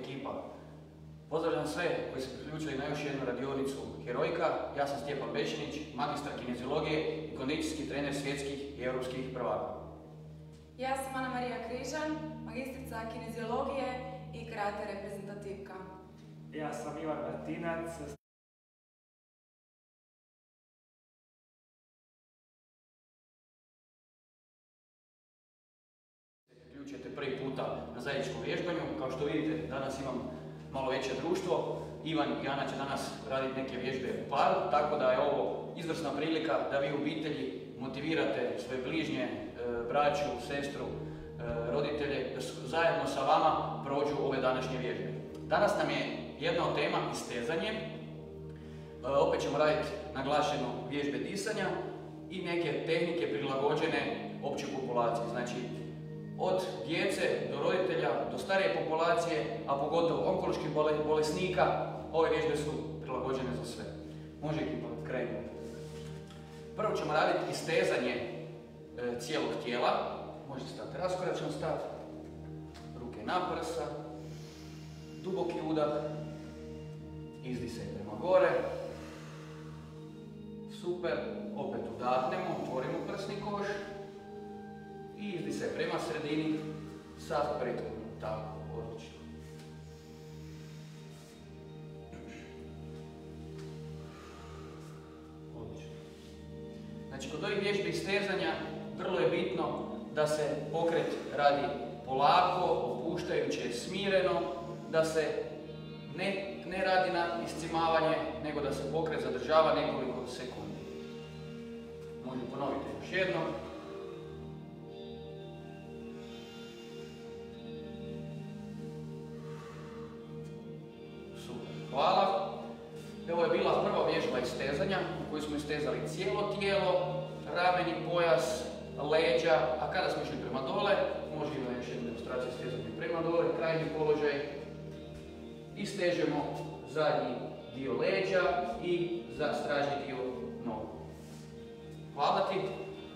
ekipa. Pozdravljam sve koji se priključili na još jednu radionicu Herojka. Ja sam Stjepan Bešinić, magistar kineziologije i kondicijski trener svjetskih i europskih prvaka. Ja sam Ana Marija Križan, magistrica kineziologije i karate reprezentativka. Ja sam Ivan Martinac. Priključujete prvi puta na zajedničkom vježbanju. Kao što vidite, danas imam malo veće društvo. Ivan i Ana će danas raditi neke vježbe u paru, tako da je ovo izvrsna prilika da vi u obitelji motivirate svoje bližnje, braću, sestru, roditelje, da zajedno sa vama prođu ove današnje vježbe. Danas nam je jedna od tema istezanje. Opet ćemo raditi naglašeno vježbe disanja i neke tehnike prilagođene općoj populaciji. Znači, od djece do roditelja, do starije populacije, a pogotovo onkoloških bolesnika, ove vježbe su prilagođene za sve. Može ekipa krenuti. Prvo ćemo raditi istezanje cijelog tijela. Možete stati raskoračan stav, ruke na prsa, duboki udah, izdisaj prema gore. Super, opet udahnemo, otvorimo prsni koš i izdisaj prema sredini sa prethodnom, tako, odlično. Odlično. Znači, kod ovih vježbi istezanja vrlo je bitno da se pokret radi polako, opuštajuće, smireno, da se ne radi na iscimavanje, nego da se pokret zadržava nekoliko sekundi. Može ponoviti još jednom. Super, hvala. Ovo je bila prva vježba istezanja u kojoj smo istezali cijelo tijelo, rameni, pojas, leđa, a kada smo išli prema dole, može imati još jedna demonstracija istezanja prema dole, krajnji položaj. Istežemo zadnji dio leđa i za stražnji dio nogu. Hvala ti.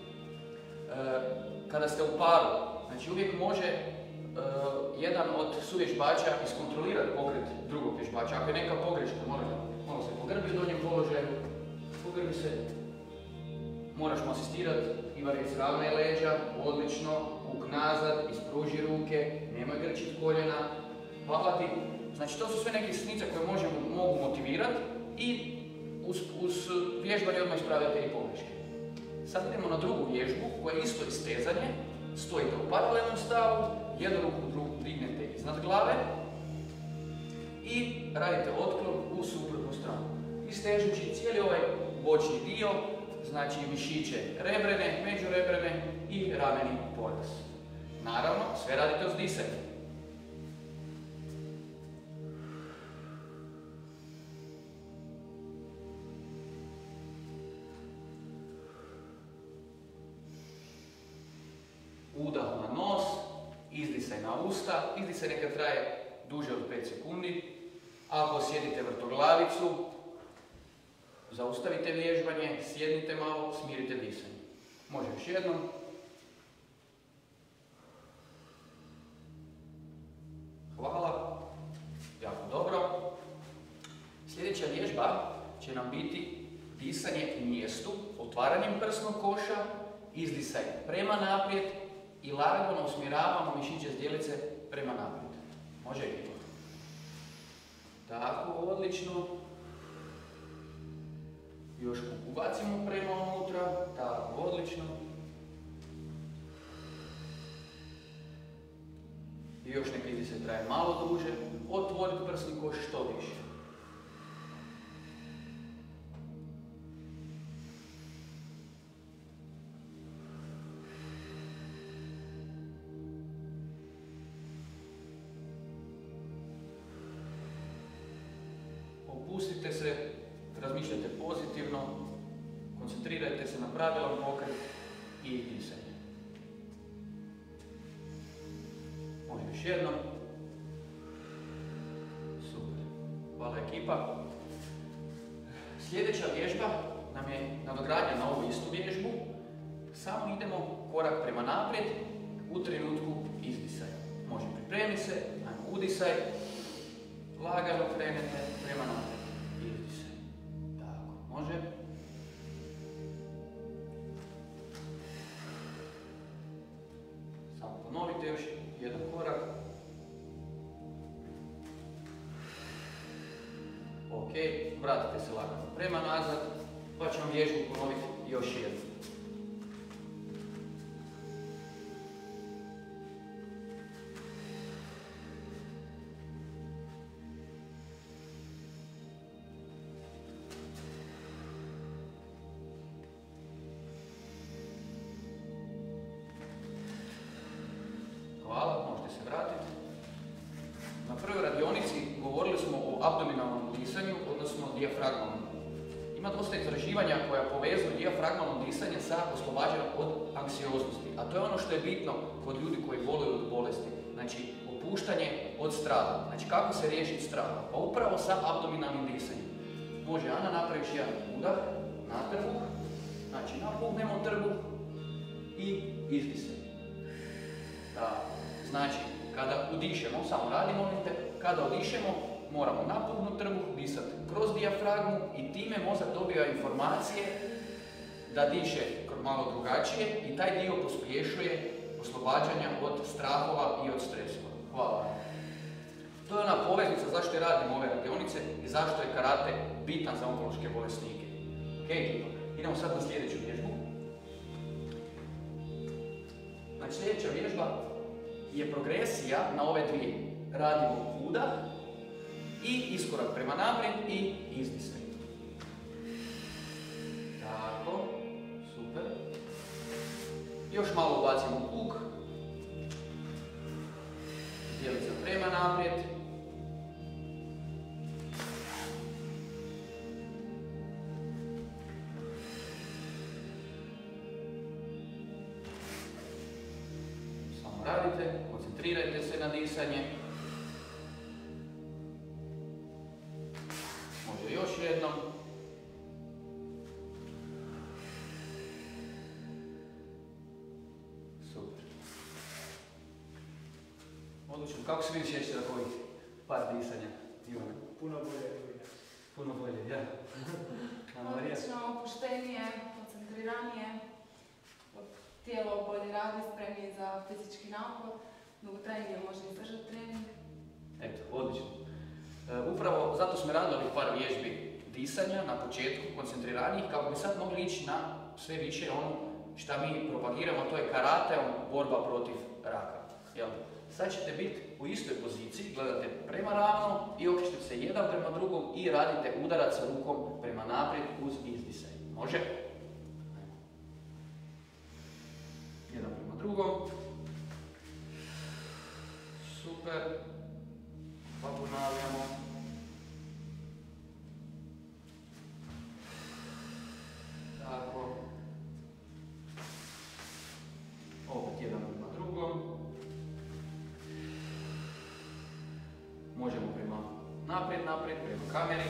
Kada ste u paru, znači uvijek može jedan od suvježbača iskontrolirati pokret drugog vježbača. Ako je neka pogreška, malo se pogrbi u donjem položaju, pogrbi se, moraš mu asistirati, Ivan je ravne leđa, odlično, kuk nazad, ispruži ruke, nemoj grčiti koljena. Hvala ti. Znači, to su sve neke sitnice koje mogu motivirati i uz vježbanje odmah ispravljate i pogreške. Sad idemo na drugu vježbu koja je isto istezanje. Stojite u paralelnom stavu, jednu ruku dignete iznad glave i radite otklon u suprotnu stranu. Istežući cijeli ovaj bočni dio, znači mišiće rebrene, međurebrene i rameni pojas. Naravno, sve radite uz disanje. Udah na nos, izdisaj na usta, izdisaj neka traje duže od 5 sekundi. Ako osjetite vrtoglavicu, zaustavite vježbanje, sjednite malo, smirite disanje. Može još jednom. Hvala. Jako dobro. Sljedeća vježba će nam biti disanje u mjestu, otvaranjem prsnog koša, izdisaj prema naprijed i lagano usmjeravamo mišiće zdjelice prema naprijed. Može ekipa. Tako, odlično. Još ubacimo prema unutra. Tako, odlično. I još neka izdisaj traje malo duže. Otvoriti prsni koš što više. Opustite se, razmišljajte pozitivno, koncentrirajte se na pravilan pokret i disanje. Može još jednom. Super. Hvala ekipa. Sljedeća vježba nam je nadogradnja na ovu istu vježbu. Samo idemo korak prema naprijed u trenutku izdisaja. Može pripremi se, ajmo udisaj lagano krenete prema naprijed. Izdisaj. Tako, može. Samo ponovite još jedan korak. Ok, vratite se lagano prema nazad, pa ćemo vježbu ponoviti još jednu. Hvala, možete se vratiti. Na prvoj radionici govorili smo o abdominalnom disanju, odnosno dijafragmalnom. Ima dosta istraživanja koja povezuju dijafragmalno disanje sa oslobađanjem od anksioznosti, a to je ono što je bitno kod ljudi koji boluju od bolesti. Znači, opuštanje od straha. Znači, kako se riješiti straha? Pa upravo sa abdominalnim disanjem. Može Ana napraviš jedan udah na trbuh, znači napuhnemo trbuh i izdisaj. Znači, kada udišemo, samo radi molite, kada udišemo moramo napuhnut trbuh, disati kroz dijafragmu i time mozak dobiva informacije da diše malo drugačije i taj dio pospješuje oslobađanja od strahova i od stresova. Hvala. To je ona poveznica zašto radimo ove radionice i zašto je karate bitan za onkološke bolesnike. Ok, idemo sad na sljedeću vježbu. Znači, sljedeća vježba je progresija na ove dvije. Radimo udah i iskorak prema naprijed i izdisaj. Tako, super. Još malo ubacimo kuk. Zdjelica prema naprijed. Samo radite, koncentrirajte se na disanje. Može još jednom. Super. Odlično. Kako se vidiš ještě tako ovih par disanja, Ivana? Puno bolje. Puno bolje, ja. Odlično, opuštenije, koncentriranije. Tijelo bolje radi, spremnije za fizički napor. Dugotrajnije može izdržati trening. Eto, odlično. Upravo zato smo radili par vježbi disanja na početku, koncentriranih, kako bi sad mogli ići na sve više ono što mi propagiramo, to je karate, borba protiv raka. Jel? Sad ćete biti u istoj poziciji, gledate prema ravno i okrećete se jedan prema drugom i radite udarac rukom prema naprijed uz izdisaj. Može? Jedan prema drugom. Super. Pa ponavljamo. Tako. Opet jedan prema drugom. Možemo prema naprijed, prema kameri.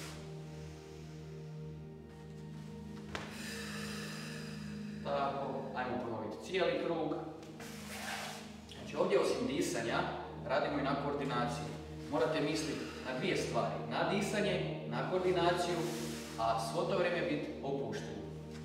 Tako, ajmo ponoviti cijeli krug. Znači ovdje osim disanja radimo i na koordinaciji. Morate misliti na dvije stvari, na disanje, na koordinaciju, a svo to vrijeme biti opušteni.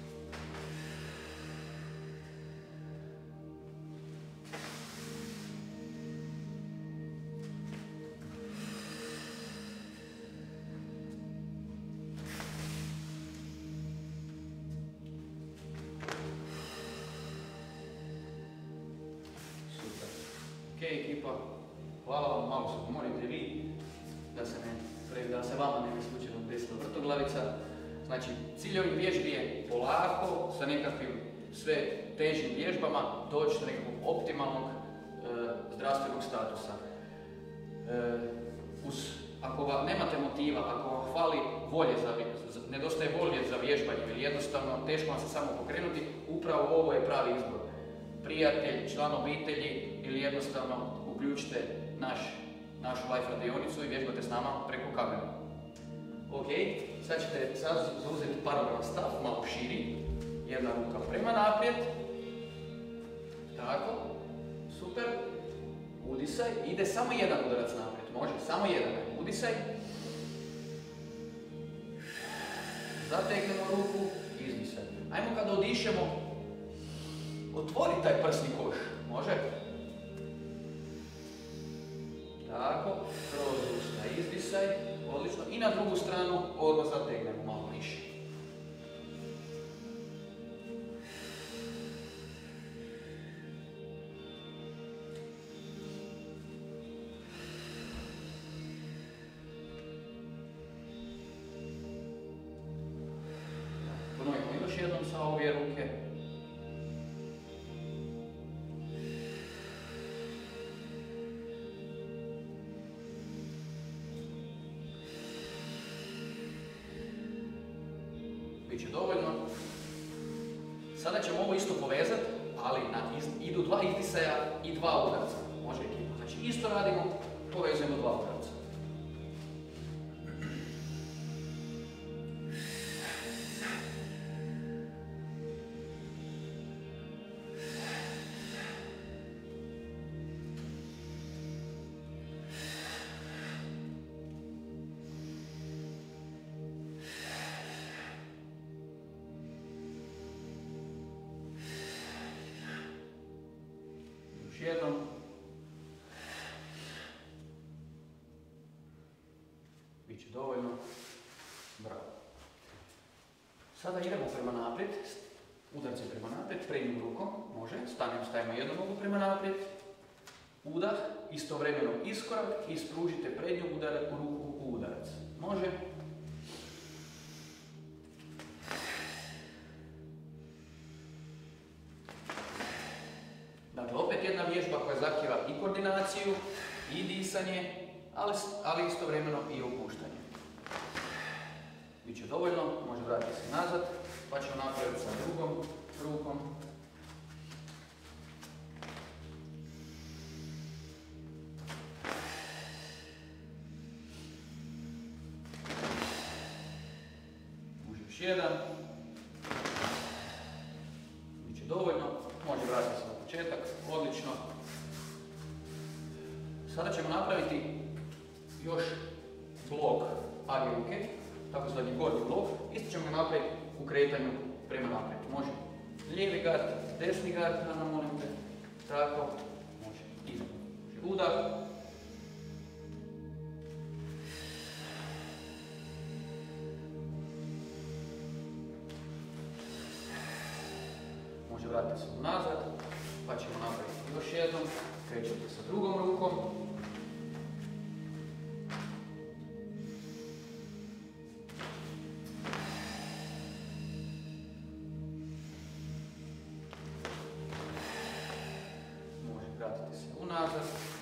Ok, ekipa, hvala vam, malo se pomorite vi, da se vama ne bi slučajno desila vrtoglavica. Znači, cilj ovih vježbi je polako, sa nekakvim sve težim vježbama, doći do nekakvog optimalnog zdravstvenog statusa. Ako vam nemate motiva, ako vam fali volje, nedostaje volje za vježbanje ili jednostavno teško vam se samo pokrenuti, upravo ovo je pravi izbor. Prijatelj, član obitelji ili jednostavno uključite našu live radionicu i vježbate s nama preko kamere. Ok, sad ćete zauzeti paralelan stav, malo širi, jedna ruka prema naprijed. Tako, super, udisaj. Udisaj, ide samo jedan udarac naprijed, može, samo jedan. Udisaj. Zategnemo ruku, izdisaj. Ajmo kada odišemo, otvori taj prsni koš, može? Tako, kroz usta izdisaj, odlično. I na drugu stranu odmah zategnemo malo više. Ponovimo još jednom sa obje ruke. Biće dovoljno. Sada ćemo ovo isto povezati, ali idu dva izdisaja i dva udarca. Može ekipa. Znači isto radimo, povezujemo dva udarca. Još jednom. Biće dovoljno. Bravo. Sada idemo prema naprijed. Udarci prema naprijed, prednjom rukom. Može. Stavimo jednu nogu prema naprijed. Udah, istovremeno iskorak i spružite prednju ruku u udarac. Može. Dakle, opet jedna vježba koja zahtjeva i koordinaciju, i disanje, ali istovremeno i opuštanje. Biće dovoljno, može vratiti se nazad, pa ćemo napraviti sa drugom rukom. Može još jedan. Biće dovoljno, može vratiti se na početak, odlično. Sada ćemo napraviti još blok age ruke, takozvani gornji blok. Isto ćemo ga napraviti u kretanju prema naprijed. Može lijevi gard, desni gard, molim te, tako, može iza. Može udah. Može vratiti se nazad, pa ćemo napraviti još jednom. Krećete sa drugom rukom. Može vratiti se unazad.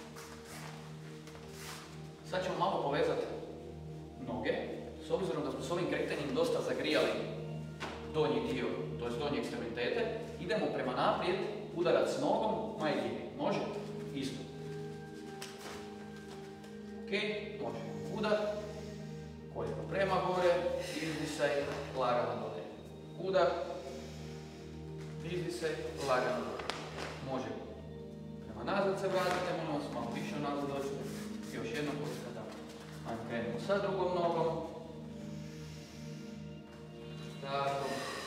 Sad ćemo malo povezati noge. S obzirom da smo s ovim kretanjem dosta zagrijali donji dio, to je donje ekstremitete, idemo prema naprijed, udarac nogom, majljivi. Može? Isto. Ok, može. Udah, koljeno prema gore, izdisaj, lagano dole. Udah, izdisaj, lagano dole. Može. Prema nazad se vratite, molim vas malo više nazad dođete. Još jednom posljedno. Ajmo krenemo sa drugom nogom. Tako.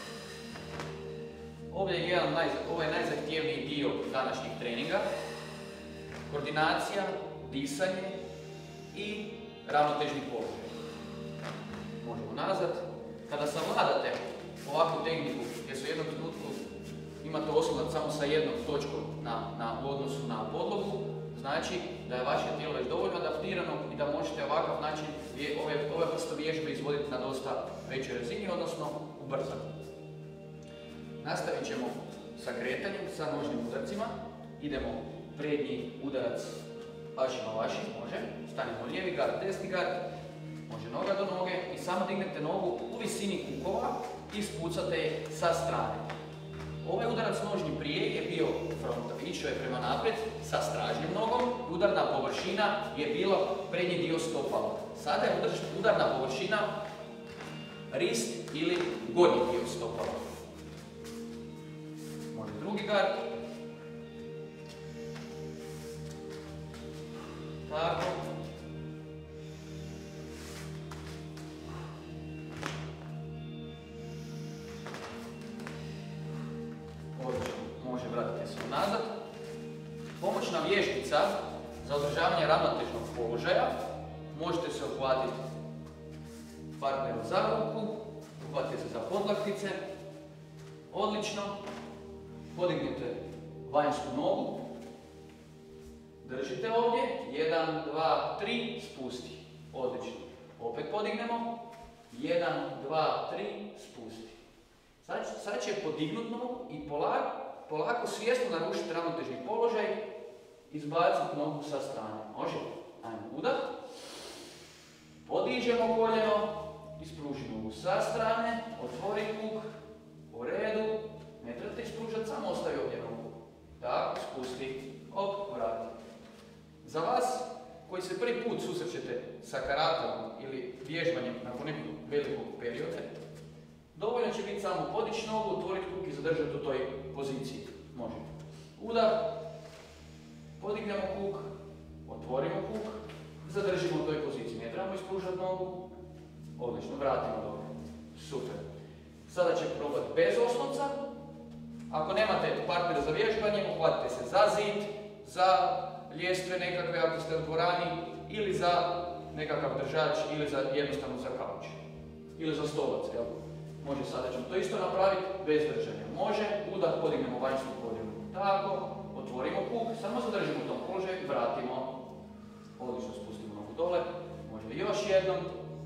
Ovo je najzahtjevniji dio današnjih treninga. Koordinacija, disanje i ravnotežni položaj. Možemo nazad. Kada savladate ovakvu tehniku gdje se u jednom trenutku imate oslonac samo sa jednom točkom u odnosu na podlogu, znači da je vaše tijelo već dovoljno adaptirano i da možete ovakav način ove vrste vježbe izvoditi na dosta većoj razini, odnosno ubrzati. Nastavit ćemo sa kretanjem, sa nožnim udarcima. Idemo prednji udarac vašima vaši, može. Stanemo lijevi gard, desni gard, može noga do noge i samo dignete nogu u visini kukova i spucate je sa strane. Ovaj udarac nožni prije je bio frontal, išao je prema naprijed sa stražnjom nogom, udarna površina je bila prednji dio stopala. Sada je udarna površina rist ili gornji dio stopala. Može drugi gard. nazad. Pomoćna vježbica za održavanje ravnotežnog položaja. Možete se uhvatiti partneru za ruku, uhvatite se za podlaktice. Odlično. Podignite vanjsku nogu. Držite ovdje. 1, 2, 3, spusti. Odlično. Opet podignemo. 1, 2, 3, spusti. Sad će podignut nogu i polako svjesno narušiti ravnotežni položaj. Izbaciti nogu sa strane. Može? Ajmo, udah. Podižemo koljeno. Ispruži nogu sa strane. Otvori kuk. Po redu. Ne trebate ispružati, samo ostavi ovdje nogu. Tako, spusti. Op, vrati. Za vas koji se prvi put susrećete sa karatom ili vježbanjem nakon nekog velikog perioda, dovoljno će biti samo podići nogu, otvoriti kuk i zadržati u toj poziciji. Može. Udah. Podignemo kuk. Otvorimo kuk. Zadržimo u toj poziciji. Ne trebamo ispružati nogu. Odlično. Vratimo dobro. Super. Sada će probati bez oslonca. Ako nemate partnera za vježbanje, uhvatite se za zid, za ljestve nekakve ako ste u dvorani, ili za nekakav držač, ili za jednostavno za kauč. Ili za stolac, jel? Može, sada ćemo to isto napraviti bez držanja. Može, udah, podignemo vanjsku koljenu. Tako, otvorimo kuk, samo zadržimo u tom položaju i vratimo. Odlično, spustimo nogu dole. Može još jednom.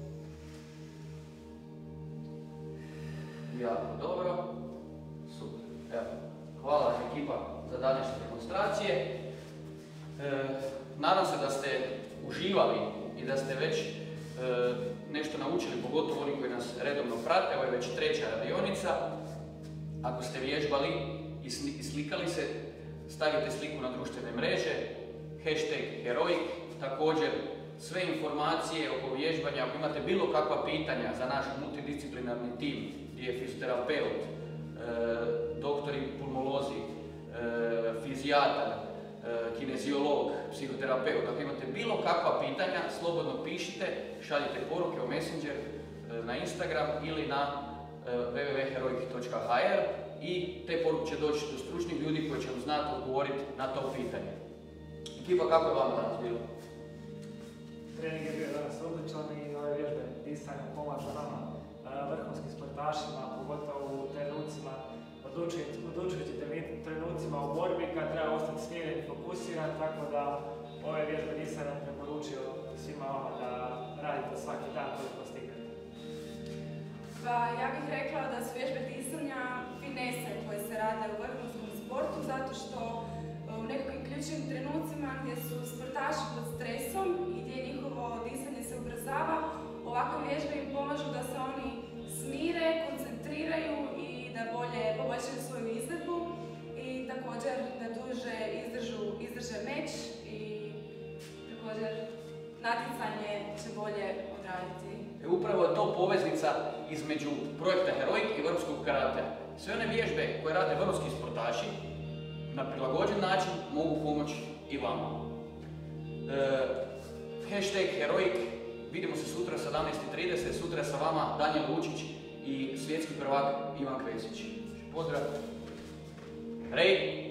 Jako dobro. Super. Evo, hvala ekipa za današnje demonstracije. Nadam se da ste uživali i da ste već nešto naučili, pogotovo oni koji nas redovno prate. Ovo je već 3. radionica. Ako ste vježbali i slikali se, stavite sliku na društvene mreže, #heroic, također sve informacije oko vježbanja. Ako imate bilo kakva pitanja za naš multidisciplinarni tim, gdje je fizioterapeut, doktori pulmolozi, fizijatar, kineziolog, psihoterapeut. Ako imate bilo kakva pitanja, slobodno pišite, šaljite poruke u Messenger, na Instagram ili na www.heroic.hr i te poruke će doći do stručnih ljudi koji će vam znati odgovoriti na to pitanje. Ekipa, kako je vam danas bilo? Trening je bio danas odličan i nove vježbe disanja pomažu nama, vrhunskim sportašima, pogotovo u trenucima, odlučujući trenucima u borbi kad treba ostati smiren i fokusiran, tako da ove vježbe disanja preporučio svima vama da radite svaki dan koliko stignete. Pa ja bih rekla da su vježbe disanja finese koje se rade u vrhunskom sportu, zato što u nekakvim ključnim trenucima gdje su sportaši pod stresom i gdje njihovo disanje se ubrzava, ovakve vježbe im pomažu da se oni smire, koncentriraju i da bolje poboljšaju svoju izvedbu i također da duže izdrže meč i također natjecanje će bolje odraditi. Upravo je to poveznica između projekta Heroic i vrhunskog karatea. Sve one vježbe koje rade vrhunski sportaši na prilagođen način mogu pomoći i vama. #Heroic, vidimo se sutra 17:30, sutra je sa vama Danijel Lučić i svjetski prvak Ivan Kresić. Pozdrav! Rej!